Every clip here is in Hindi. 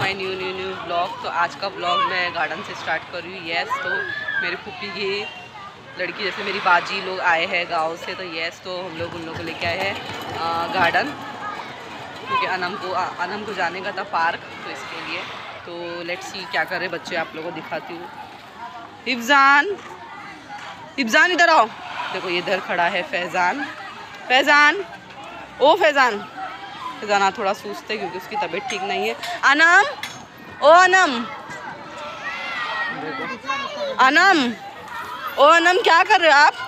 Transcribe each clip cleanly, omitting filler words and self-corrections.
My new blog. तो आज का ब्लॉग मैं गार्डन से स्टार्ट कर रही हूँ। यस, तो मेरे फूफी की लड़की जैसे मेरी बाजी लोग आए हैं गांव से, तो यस, तो हम लोग उन लोगों को लेके आए हैं गार्डन, क्योंकि अनम को जाने का था पार्क, तो इसके लिए। तो लेट्स सी क्या कर रहे बच्चे, आप लोगों को दिखाती हूँ। हिफ्जान, हिफ्जान इधर आओ। देखो ये इधर खड़ा है फैज़ान। फैज़ान, ओ फैज़ान। फैज़ान थोड़ा सुस्त है क्योंकि उसकी तबीयत ठीक नहीं है। अनम, ओ अनम, देखो अनम, ओ अनम, क्या कर रहे हो आप?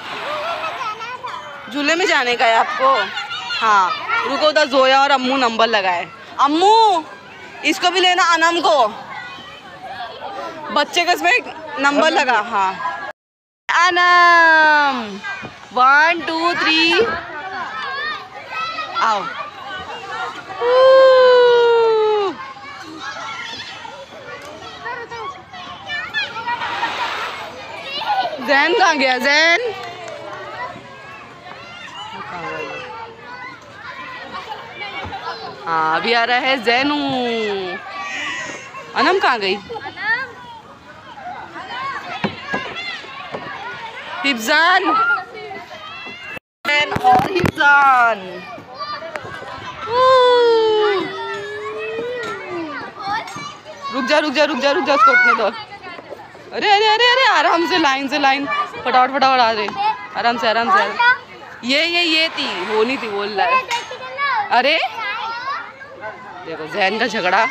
झूले में जाने का है आपको? हाँ रुको, उधर जोया और अम्मू नंबर लगाए। अम्मू इसको भी लेना, अनम को, बच्चे का इसमें नंबर लगा। हाँ अनम, 1 2 3 आओ। जैन कहाँ गया? जैन हाँ अभी आ रहा है जैनू। अनम कहाँ गई? हिफ्जान, जैन और हिफ्जान। रुक जा रुक जा रुक जा रुक जा, उसको उठने दो। अरे अरे अरे अरे, आराम से, लाइन से लाइन, फटाफट फटाफट आ रहे, आराम से आराम से। ये थी, वो नहीं थी, बोल रहा है। अरे देखो जैन का झगड़ा।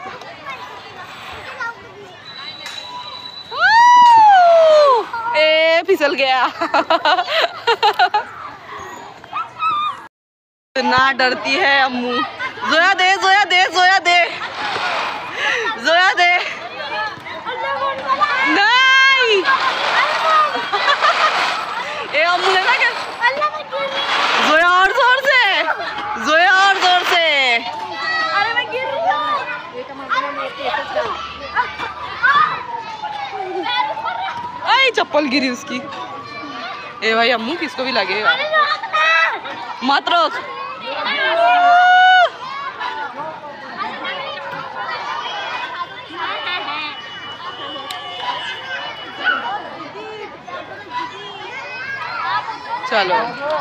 ए फिसल गया। ना डरती है अम्मू। जोया दे, जोया दे, जोया दे, जोया दे। नहीं ए अम्मू लेना क्या? जोया और जोर से, जोया और जोर से। अरे मैं गिर रही हूं। आई चप्पल गिरी उसकी। ए भाई अम्मू किसको भी लगेगा, मत रोक। चलो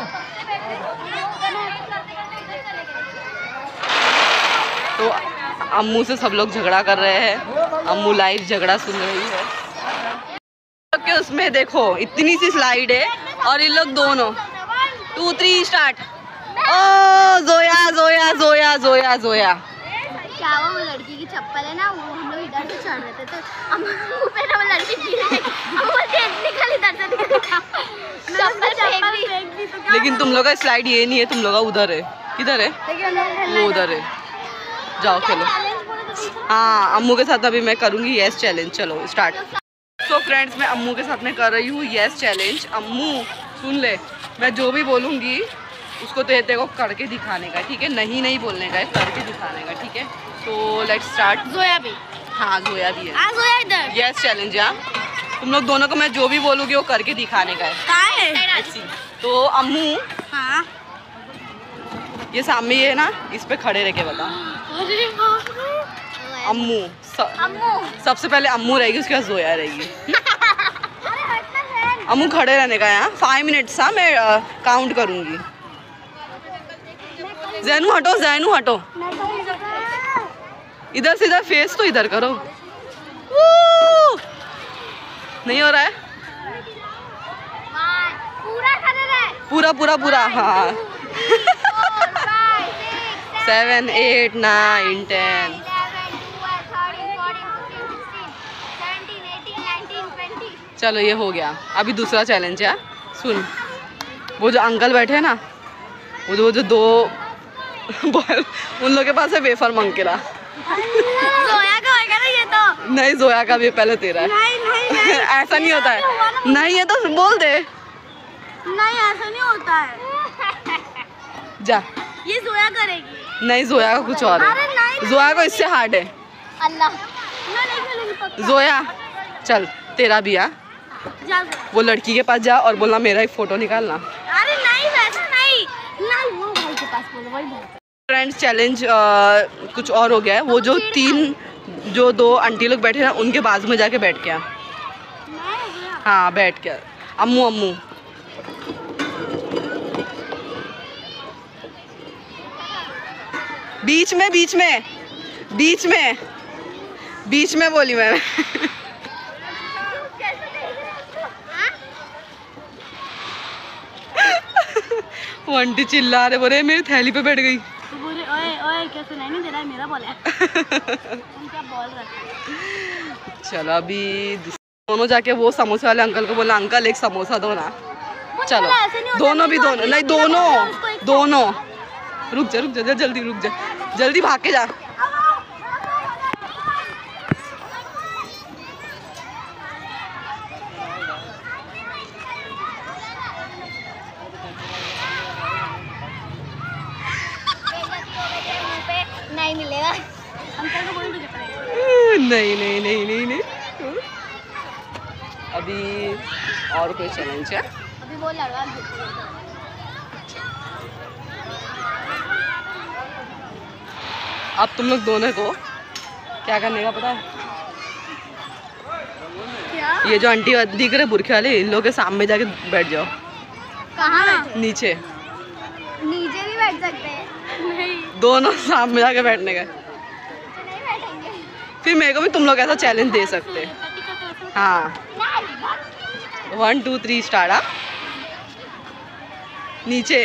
तो अम्मू से सब लोग झगड़ा कर रहे हैं। अम्मू लाइव झगड़ा सुन रही है कि उसमें देखो इतनी सी स्लाइड है और ये लोग दोनों 2 3 स्टार्ट। ओ जोया जोया जोया जोया जोया। क्या वो लड़की की चप्पल है ना, वो हम लोग इधर से चढ़ रहे थे तो अम्मू पे ना वो लड़की गिर गई। अम्मू निकल इधर से, चप्पल फेंक दी तो क्या। लेकिन तुम लोग का स्लाइड ये नहीं है, तुम लोग का उधर है। किधर है? वो उधर है, जाओ खेलो। हाँ अम्मू के साथ अभी मैं करूँगी यस चैलेंज। चलो स्टार्ट। तो फ्रेंड्स मैं अम्मू के साथ में कर रही हूँ यस चैलेंज। अम्मू सुन ले, मैं जो भी बोलूँगी उसको तो तेरे को करके दिखाने का है, ठीक है? नहीं नहीं बोलने का है, करके दिखाने का, ठीक है? तो लेट्स स्टार्ट। जोया भी, हाँ जोया भी है। जोया इधर यस चैलेंज। यहाँ तुम लोग दोनों को मैं जो भी बोलूँगी वो करके दिखाने का है। कहाँ है? तो अम्मू, हाँ ये सामने ये है ना, इस पे खड़े रह के बता। अम्मू सबसे पहले अम्मू रहेगी, उसके बाद जोया रहेगी। अम्मू खड़े रहने का यहाँ 5 मिनट्स। हाँ मैं काउंट करूँगी। जैनू हटो, जैनू हटो, इधर से इधर, फेस तो इधर करो। नहीं हो रहा है? पूरा पूरा पूरा, हाँ। 7 8 9 10। चलो ये हो गया। अभी दूसरा चैलेंज है, सुन। वो जो अंकल बैठे हैं ना, वो जो 2 उन लोगों के पास है वेफर मंकेला। जोया का होगा ना ये तो। नहीं जोया का भी पहले तेरा है। नहीं ऐसा नहीं होता है। नहीं है तो बोल दे। नहीं ऐसा नहीं होता है। जा, ये जोया करेगी। नहीं जोया का कुछ और है। जोया को इससे हार्ड है। अल्लाह, मैं नहीं खेलूंगी। जोया चल तेरा भी आ। वो लड़की के पास जा और बोलना मेरा एक फोटो निकालना। अरे नहीं वैसा नहीं, वो भाई के पास बोलो, वही फ्रेंड्स चैलेंज कुछ और हो गया है। वो जो दो आंटी लोग बैठे हैं उनके बाजू में जाके बैठ गया। हाँ बैठ गया। अम्मू अम्मू बीच में बीच में बीच में बीच में बोली मैंने। वो आंटी चिल्ला रहे, बोले मेरी थैली पे बैठ गई। तो बोले ओए ओए क्या सुनाई नहीं दे रहा है, मेरा बॉल है। तुम क्या बोल रहे हो? चलो अभी दोनों जाके वो समोसे वाले अंकल को बोला अंकल एक समोसा दो ना। चलो दोनों भी दोनों नहीं दोनों रुक जा जल्दी रुक जा, जल्दी भाग के जा। नहीं मिलेगा अंकल को बोल दीजिए। नहीं अभी और कोई चैलेंज है? अभी वो लड़वा अब तुम लोग दोनों को क्या करने का पता है? क्या? ये जो आंटी दिख रहे बुरखे वाले, इन लोगों के सामने जाके बैठ जाओ। कहाँ? नीचे नीचे भी बैठ सकते हैं। नहीं दोनों सामने जाके बैठने का। नहीं बैठेंगे। फिर मेरे को भी तुम लोग ऐसा चैलेंज दे सकते हैं। हाँ 1 2 3 स्टार्ट। नीचे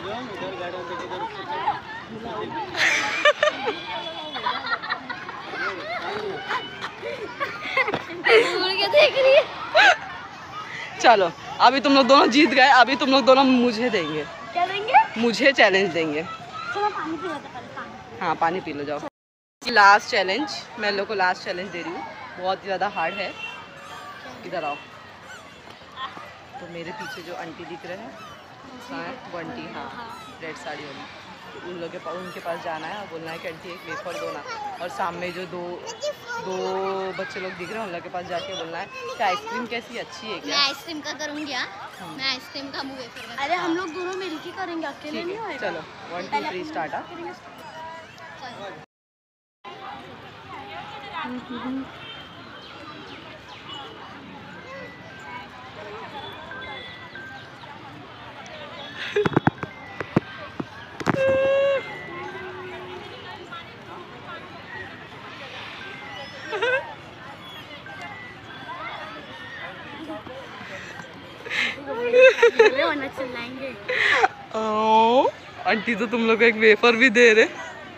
देख रही है। चलो अभी तुम लोग दोनों जीत गए। अभी तुम लोग दोनों मुझे देंगे। क्या देंगे? मुझे चैलेंज देंगे। चलो पानी पी लेते पहले पानी। हाँ पानी पी लो जाओ। लास्ट चैलेंज मैं लोग को लास्ट चैलेंज दे रही हूँ। बहुत ज़्यादा हार्ड है। इधर आओ। तो मेरे पीछे जो आंटी दिख रहे हैं वो आंटी, हाँ रेड साड़ी वाली, तो उन लोग के पास उनके पास जाना है और बोलना है कि आंटी एक वेफर दो ना। और सामने जो दो बच्चे लोग दिख रहे हैं उन लोग के पास जाके बोलना है कि आइसक्रीम कैसी अच्छी है क्या? मैं आइसक्रीम का करूँगी। मैं आइसक्रीम का मुँह वेफर का। अरे हम लोग दोनों मिलके करेंगे, अकेले नहीं होएगा। चलो 1 2 3 स्टार्ट। चिल्लाएंगे। आंटी तो तुम लोग को एक वेफर भी दे रहे।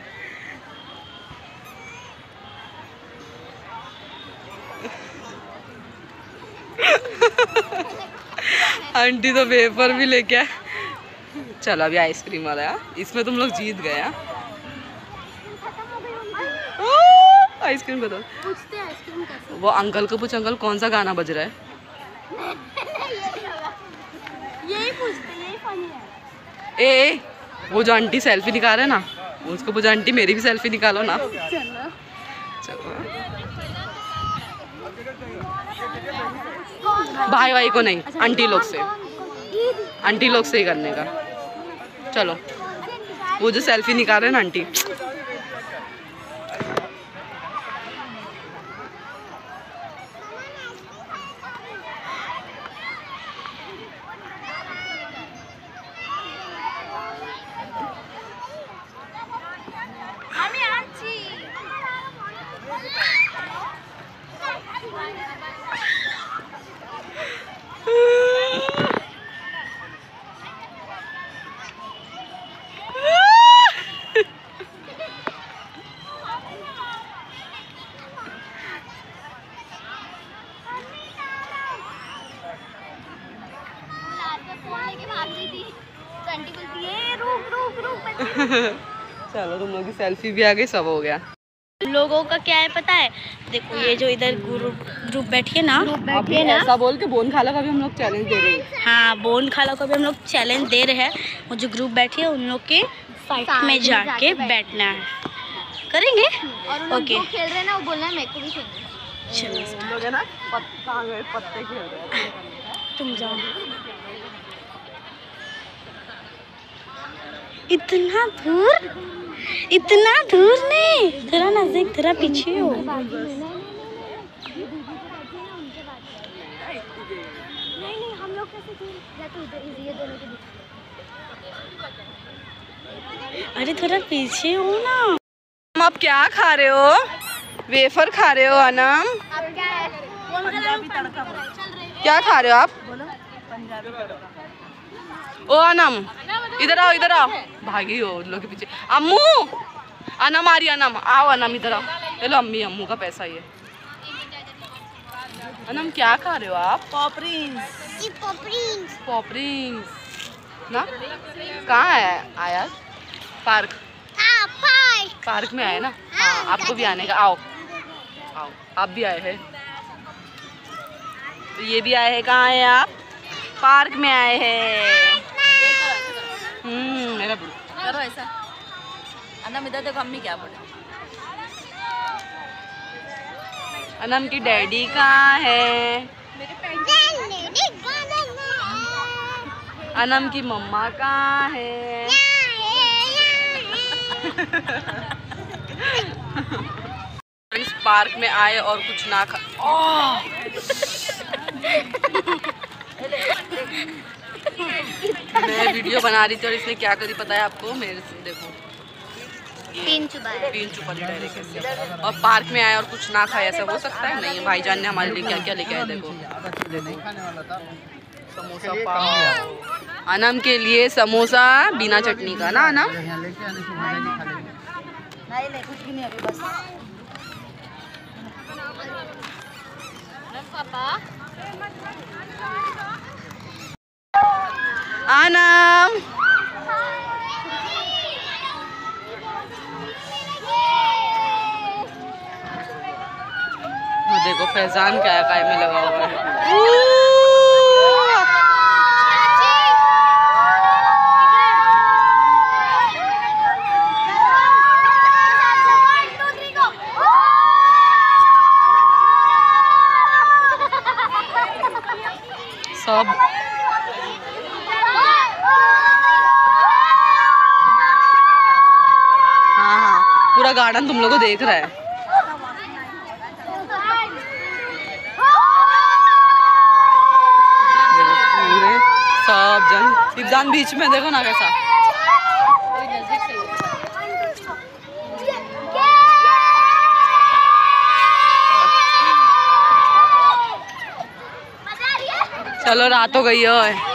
आंटी तो वेफर भी लेके आए। चलो अभी आइसक्रीम वाला है। इसमें तुम लोग जीत गए। आइसक्रीम बताओ। पूछते हैं आइसक्रीम कैसे? वो अंकल को पूछ, अंकल कौन सा गाना बज रहा है? यही पूछते, यही फनी है। ए वो जो आंटी सेल्फी निकाल रहे ना, उसको पूछो आंटी मेरी भी सेल्फी निकालो ना। चलो भाई को नहीं, आंटी लोग से, आंटी लोग से ही करने का। चलो वो जो सेल्फी निकाल रहे हैं ना आंटी। चलो तुम लोग की सेल्फी भी आ गई, सब हो गया। लोगों का क्या है पता है? देखो ये जो इधर ग्रुप बैठिए ना, अभी ऐसा बोल के बोन खाला का भी हम लोग चैलेंज दे रहे हैं। हाँ बोन खाला को भी हम लोग चैलेंज दे रहे हैं। वो जो ग्रुप बैठी है उन लोग के साइड में जाके बैठना है। करेंगे और ओके खेल रहे हैं ना, वो बोलना है मेरे को भी खेलना। चलो लोग है ना पत्ते खेल रहे हैं। तुम जाओ। इतना दूर इतना दूर नहीं, थोड़ा नजदीक, थोड़ा पीछे हो। नहीं हम लोग कैसे या तो ये दोनों के बीच। अरे थोड़ा पीछे हो ना। आप क्या खा रहे हो? वेफर खा रहे हो अनम? अब क्या है? पंजाबी तड़का। क्या खा रहे हो आप? ओ अनम इधर आओ, इधर आओ। भागी हो उन लोग के पीछे। अम्मू, अनम आ रही, अनम आओ, अनम इधर आओ। चलो अम्मी, अम्मू का पैसा ये। अनम क्या खा रहे हो आप? पॉपरिंग्स। पॉपरिंग्स ना? कहाँ है आया? पार्क। पार्क में आए ना? हाँ, आपको भी आने का। आओ आओ, आप भी आए हैं। तो ये भी आए हैं। कहाँ है आप? पार्क में आए हैं। मेरा करो ऐसा। अनम इधर देखो, अम्मी क्या बोले। अनम की डैडी कहाँ है? अनम की मम्मा कहाँ है? इस पार्क में आए और कुछ ना खा। मैं वीडियो बना रही थी और इसने क्या करी पता है आपको? मेरे से देखो, तीन चुपा ली डायरेक्ट ऐसे। और पार्क में आए और कुछ ना खाए, ऐसा हो सकता है? नहीं, भाईजान ने हमारे लिए क्या क्या लेके आए देखो। समोसा पाव। अनम के लिए समोसा बिना चटनी का ना अनम? नहीं कुछ भी नहीं अभी, बस। अनम देखो फैजान क्या काय में लगा हुआ है। सब हाँ, पूरा गार्डन तुम लोगों को देख रहा है। पूरे सब जन, इब्जान बीच में देखो ना कैसा। चलो रात हो गई है।